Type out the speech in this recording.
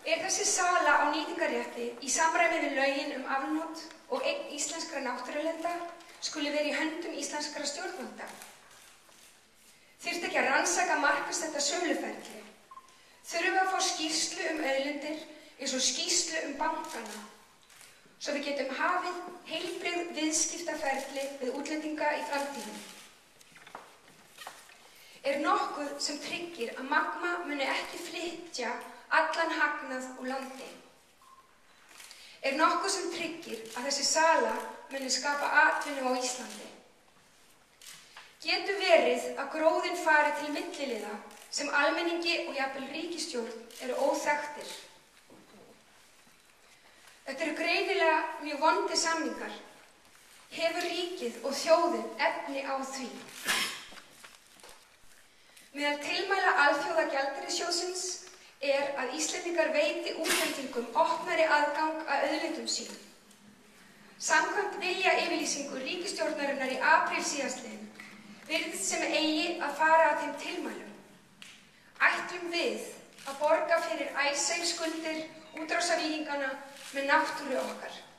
þessi sala á nýtingarrétti í samræmi við lögin afnot og eign íslenskra náttúruauðlinda skuli vera í höndum íslenskra stjórnvalda? Þyrfti ekki að rannsaka markaðssetja söluferli? Þurfum við að fá skýrslu auðlindir eins og skýrslu bankana, svo við getum hafið heilbrigð viðskiptaferli við útlendinga í framtíðinni? Nokkuð sem tryggir að Magma muni ekki flytja allan hagnað úr landi? Nokkuð sem tryggir að þessi sala muni skapa atvinnu á Íslandi? Getur verið að gróðinn fari til milliliða sem almenningi og jafnvel ríkisstjórn eru óþekktir? Þetta eru greinilega mjög vondir samningar. Hefur ríkið og þjóðin efni á því? Meðal tilmæla Alþjóðagjaldeyrissjóðsins að Íslendingar veiti útlendingum opnari aðgang að auðlindum sínum. Samkvæmt viljayfirlýsingu ríkisstjórnarinnar í apríl síðastliðnum virðist sem eigi að fara að þeim tilmælum. Ætlum við að borga fyrir Icesave skuldir útrásarvíkingana með náttúru okkar?